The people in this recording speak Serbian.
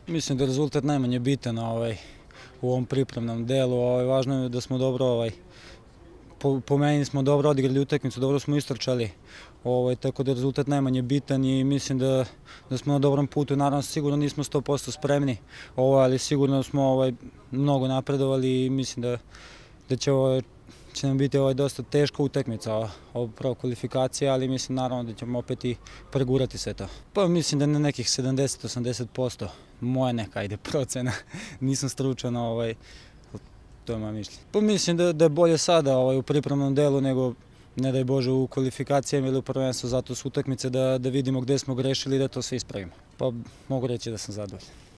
Mislim da je rezultat najmanje bitan u ovom pripremnom delu. Važno je da smo dobro, po meni smo dobro odigrali utakmicu, dobro smo istrčali, tako da je rezultat najmanje bitan i mislim da smo na dobrom putu. Naravno, sigurno nismo 100% spremni, ali sigurno smo mnogo napredovali i mislim da će nam biti dosta teška utakmica, prva kvalifikacija, ali mislim naravno da ćemo opet i pregurati sve to. Pa mislim da na nekih 70-80%, moja neka procena, nisam stručan, to je moje mišljenje. Pa mislim da je bolje sada u pripremnom delu nego, ne daj Bože, u kvalifikacijama ili u prvenstvu, zato su utakmice da vidimo gde smo grešili i da to sve ispravimo. Pa mogu reći da sam zadovoljan.